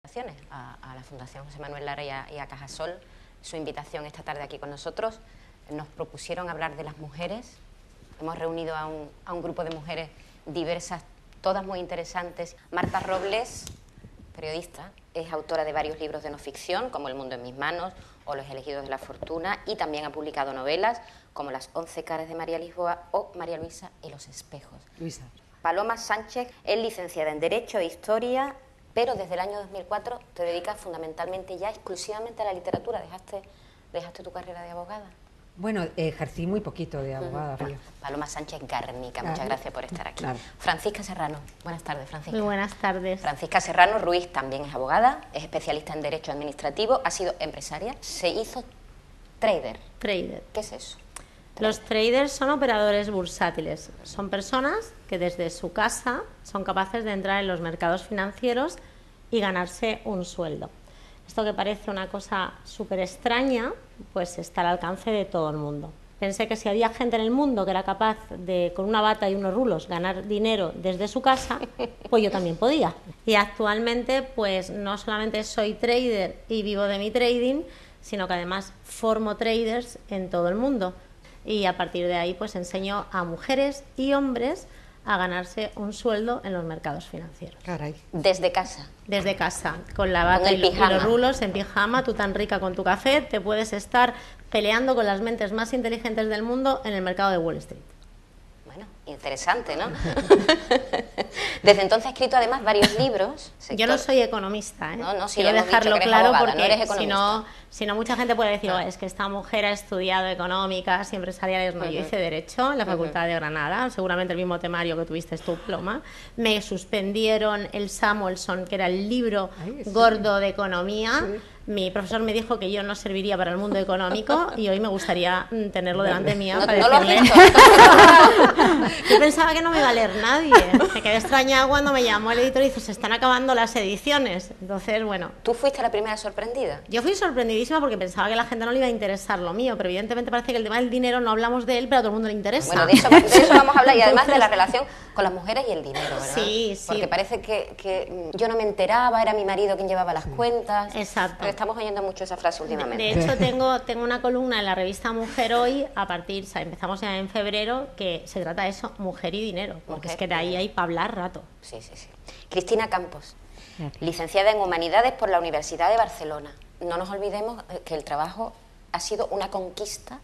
a la Fundación José Manuel Lara y a Cajasol, su invitación esta tarde aquí con nosotros. Nos propusieron hablar de las mujeres. Hemos reunido a un grupo de mujeres diversas, todas muy interesantes. Marta Robles, periodista, es autora de varios libros de no ficción, como El mundo en mis manos o Los elegidos de la fortuna, y también ha publicado novelas como Las 11 caras de María Lisboa o María Luisa y los espejos. Luisa. Paloma Sánchez es licenciada en Derecho e Historia, pero desde el año 2004 te dedicas fundamentalmente ya exclusivamente a la literatura. ¿Dejaste tu carrera de abogada? Bueno, ejercí muy poquito de abogada. Paloma Sánchez Garnica, muchas gracias por estar aquí. Claro. Francisca Serrano, buenas tardes, Francisca. Muy buenas tardes. Francisca Serrano Ruiz también es abogada, es especialista en Derecho Administrativo, ha sido empresaria, se hizo trader. Trader. ¿Qué es eso? Los traders son operadores bursátiles. Son personas que desde su casa son capaces de entrar en los mercados financieros y ganarse un sueldo. Esto que parece una cosa súper extraña, pues está al alcance de todo el mundo. Pensé que si había gente en el mundo que era capaz de, con una bata y unos rulos, ganar dinero desde su casa, pues yo también podía. Y actualmente, pues no solamente soy trader y vivo de mi trading, sino que además formo traders en todo el mundo. Y a partir de ahí, pues enseño a mujeres y hombres a ganarse un sueldo en los mercados financieros. Caray. Desde casa. Desde casa, con la bata y los rulos, en pijama, tú tan rica con tu café, te puedes estar peleando con las mentes más inteligentes del mundo en el mercado de Wall Street. Bueno, interesante, ¿no? Desde entonces ha escrito además varios libros. Yo no soy economista, ¿eh? No, sí, quiero dejarlo claro abogada, porque no eres economista. si no mucha gente puede decir, es que esta mujer ha estudiado económicas y empresariales. No, yo hice Derecho en la Facultad de Granada, seguramente el mismo temario que tuviste tu diploma. Me suspendieron el Samuelson, que era el libro gordo de economía. Sí. Mi profesor me dijo que yo no serviría para el mundo económico y hoy me gustaría tenerlo delante mía para decirle... Yo pensaba que no me iba a leer nadie. Me quedé extrañada cuando me llamó el editor y dice, se están acabando las ediciones. Entonces, bueno... ¿Tú fuiste la primera sorprendida? Yo fui sorprendidísima porque pensaba que a la gente no le iba a interesar lo mío, pero evidentemente parece que el tema del dinero no hablamos de él, pero a todo el mundo le interesa. Bueno, de eso vamos a hablar y además de la relación con las mujeres y el dinero, ¿verdad? Sí, sí. Porque parece que yo no me enteraba, era mi marido quien llevaba las cuentas. Exacto. Pero estamos oyendo mucho esa frase últimamente. De hecho, tengo una columna en la revista Mujer Hoy, empezamos ya en febrero, que se trata de eso, mujer y dinero, porque es que de ahí hay para hablar rato. Sí. Cristina Campos, licenciada en Humanidades por la Universidad de Barcelona. No nos olvidemos que el trabajo ha sido una conquista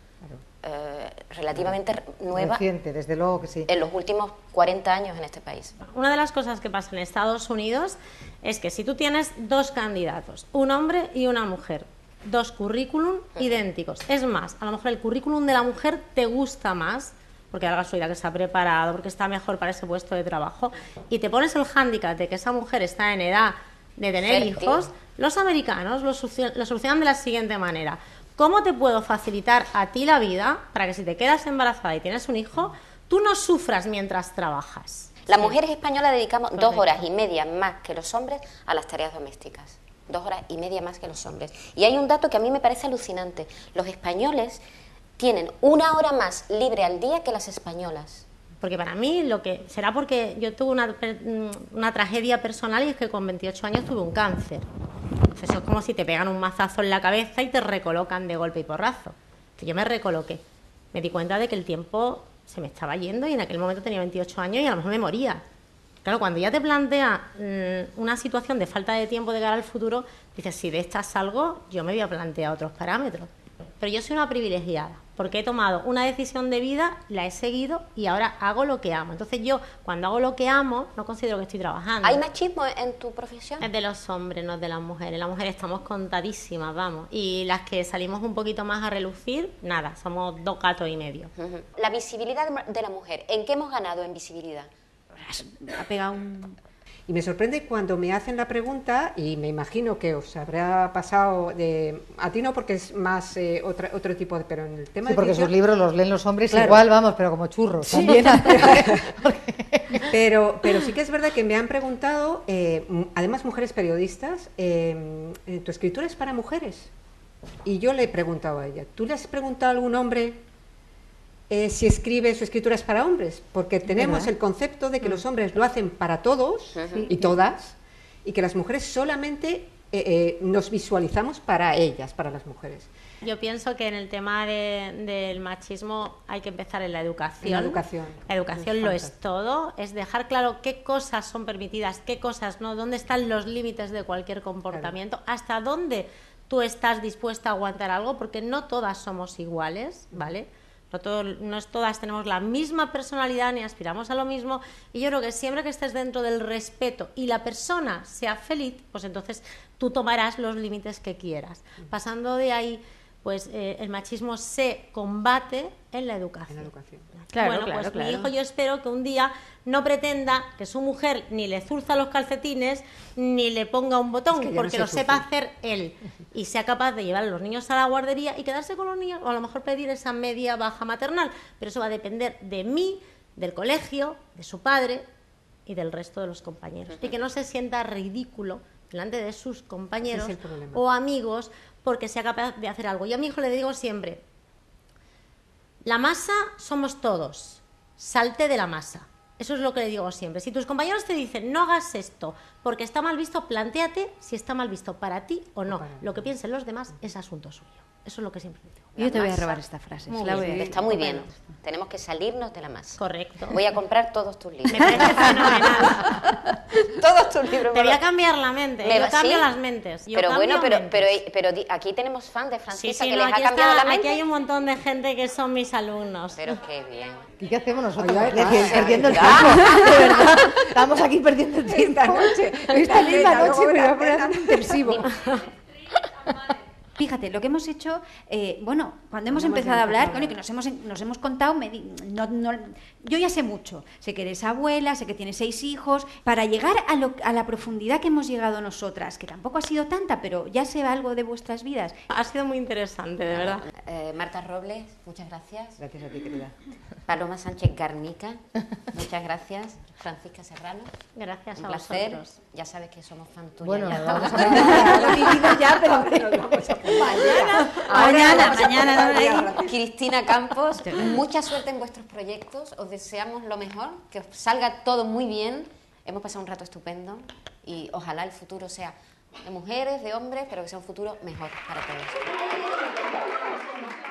relativamente nueva. Reciente, desde luego que sí. En los últimos 40 años en este país. Una de las cosas que pasa en Estados Unidos es que si tú tienes dos candidatos, un hombre y una mujer, dos currículum idénticos, es más, a lo mejor el currículum de la mujer te gusta más, porque da la casualidad que se ha preparado, porque está mejor para ese puesto de trabajo, y te pones el hándicap de que esa mujer está en edad de tener hijos, los americanos lo solucionan de la siguiente manera. ¿Cómo te puedo facilitar a ti la vida para que si te quedas embarazada y tienes un hijo, tú no sufras mientras trabajas? Las mujeres españolas dedicamos 2 horas y media más que los hombres a las tareas domésticas. 2 horas y media más que los hombres. Y hay un dato que a mí me parece alucinante. Los españoles tienen 1 hora más libre al día que las españolas. Porque para mí, será porque yo tuve una tragedia personal y es que con 28 años tuve un cáncer. Eso es como si te pegan un mazazo en la cabeza y te recolocan de golpe y porrazo. Yo me recoloqué. Me di cuenta de que el tiempo se me estaba yendo y en aquel momento tenía 28 años y a lo mejor me moría. Claro, cuando ya te plantea una situación de falta de tiempo de cara al futuro, dices, si de esta salgo, yo me voy a plantear otros parámetros. Pero yo soy una privilegiada, porque he tomado una decisión de vida, la he seguido y ahora hago lo que amo. Entonces yo, cuando hago lo que amo, no considero que estoy trabajando. ¿Hay machismo en tu profesión? Es de los hombres, no es de las mujeres. Las mujeres estamos contadísimas, vamos. Y las que salimos un poquito más a relucir, nada, somos 2 gatos y medio. La visibilidad de la mujer, ¿en qué hemos ganado en visibilidad? Ha pegado un... Y me sorprende cuando me hacen la pregunta, y me imagino que os habrá pasado a ti no, porque es más otro tipo de... Pero en el tema sí, porque ficción, sus libros los leen los hombres, claro. Igual, vamos, pero como churros. Sí. También. pero sí que es verdad que me han preguntado, además mujeres periodistas, ¿tu escritura es para mujeres? Y yo le he preguntado a ella, ¿tú le has preguntado a algún hombre si escribe su escritura es para hombres? Porque tenemos el concepto de que los hombres lo hacen para todos y todas, y que las mujeres solamente nos visualizamos para ellas, para las mujeres. Yo pienso que en el tema del machismo hay que empezar en la educación. En la educación. La educación lo es todo, es dejar claro qué cosas son permitidas, qué cosas no, dónde están los límites de cualquier comportamiento, hasta dónde tú estás dispuesta a aguantar algo, porque no todas somos iguales, ¿vale? No todas tenemos la misma personalidad ni aspiramos a lo mismo, y yo creo que siempre que estés dentro del respeto y la persona sea feliz, pues entonces tú tomarás los límites que quieras. Pasando de ahí, pues el machismo se combate en la educación. En la educación. Claro, Bueno, claro, pues claro. mi hijo, yo espero que un día no pretenda que su mujer ni le zurza los calcetines ni le ponga un botón, Es que ya no porque se lo sepa zurza. hacer él y sea capaz de llevar a los niños a la guardería y quedarse con los niños, o a lo mejor pedir esa media baja maternal, pero eso va a depender de mí, del colegio, de su padre y del resto de los compañeros. Y que no se sienta ridículo delante de sus compañeros Ese es el problema. o amigos porque sea capaz de hacer algo. Yo a mi hijo le digo siempre: la masa somos todos, salte de la masa. Eso es lo que le digo siempre. Si tus compañeros te dicen no hagas esto porque está mal visto, plantéate si está mal visto para ti o no. Para mí. Lo que piensen los demás es asunto suyo. Eso es lo que siempre digo. Yo te voy a masa. robar esta frase. Muy la voy bien. a- Está muy bien. Tenemos que salirnos de la masa. Correcto. Voy a comprar todos tus libros. Me parece fenomenal. Todos tus libros. Te voy a cambiar la mente. Me Yo va- cambio ¿sí? las mentes. Yo Pero cambio bueno, mentes. pero aquí tenemos fans de Sí, Francisca sí, que no, les ha aquí, cambiado la aquí mente. hay un montón de gente que son mis alumnos. Pero qué bien. ¿Y qué hacemos nosotros? Ay, Aquí ay, perdiendo el ay, tiempo, de verdad. Estamos aquí perdiendo el tiempo. Esta noche. Esta misma Luego noche me voy a verás, poner a hacer un intensivo. Fíjate, lo que hemos hecho, bueno, cuando hemos Cuando hemos empezado a hablar, empezado a coño, que nos hemos contado, yo ya sé mucho, sé que eres abuela, sé que tienes 6 hijos, para llegar a la profundidad que hemos llegado nosotras, que tampoco ha sido tanta, pero ya sé algo de vuestras vidas. Ha sido muy interesante, de verdad. Marta Robles, muchas gracias. Gracias a ti, querida. Paloma Sánchez Garnica, muchas gracias. Francisca Serrano, Gracias un a placer. vosotros. Ya sabes que somos fan tuya. Bueno, ya. nos vamos a Lo he vivido ya, pero mañana, no, ahí. Cristina Campos, mucha suerte en vuestros proyectos. Os deseamos lo mejor, que os salga todo muy bien. Hemos pasado un rato estupendo y ojalá el futuro sea de mujeres, de hombres, pero que sea un futuro mejor para todos.